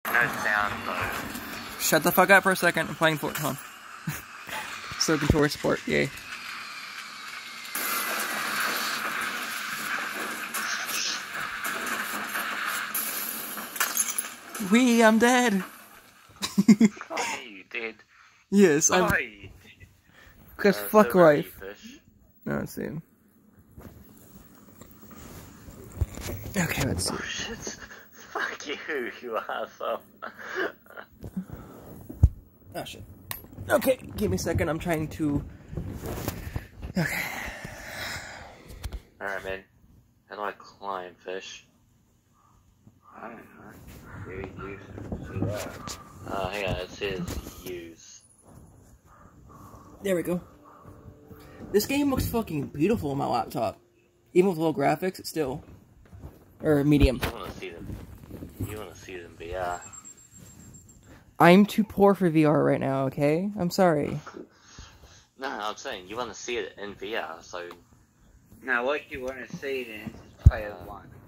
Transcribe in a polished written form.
No sound though. Shut the fuck up for a second. I'm playing Fortnite. Soaking towards sport, yay. I'm dead. Oh, you did. Yes, I'm. Oh, you did. Because fuck so life. fish. No, let's see. Okay, let's see. Oh shit. Fuck you, you asshole. Oh shit. Okay, give me a second. I'm trying to. Okay. Alright, man. How do I climb fish? I don't know. Very useful to that. Hang on, it says use. There we go. This game looks fucking beautiful on my laptop. Even with low graphics, it's still. Or medium. You wanna see them? You wanna see them VR? I'm too poor for VR right now, okay? I'm sorry. No, I'm saying you wanna see it in VR, so. Now, what you want to see then is just play it online.